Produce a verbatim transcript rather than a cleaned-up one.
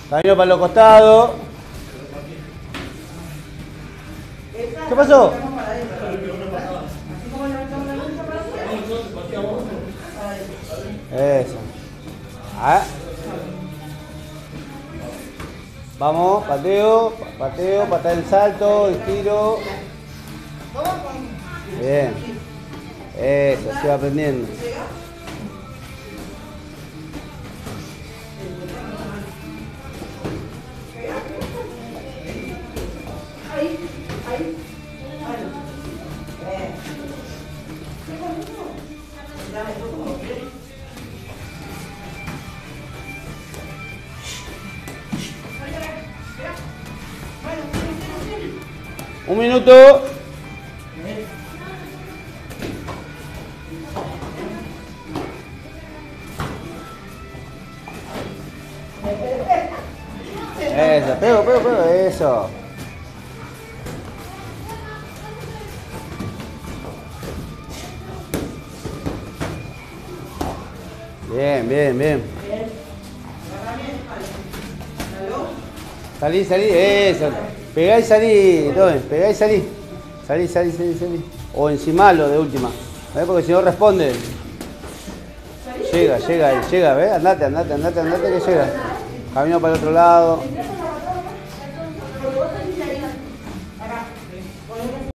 Camino para los costados. ¿Qué pasó? Eso. Ah. Vamos, pateo, pateo, patada del salto, el giro. Bien. Eso, se va aprendiendo. Un minuto. Eso, pego, pego, pego, eso. Bien, bien, bien. Salí, salí, eso. Pegá y salí, Tomen, pegá y salí. Salí, salí, salí, salí. O encimalo de última. ¿Ves? Porque si no responde. Llega, llega, llega, ¿ves? Andate, andate, andate, andate que llega. Camino para el otro lado.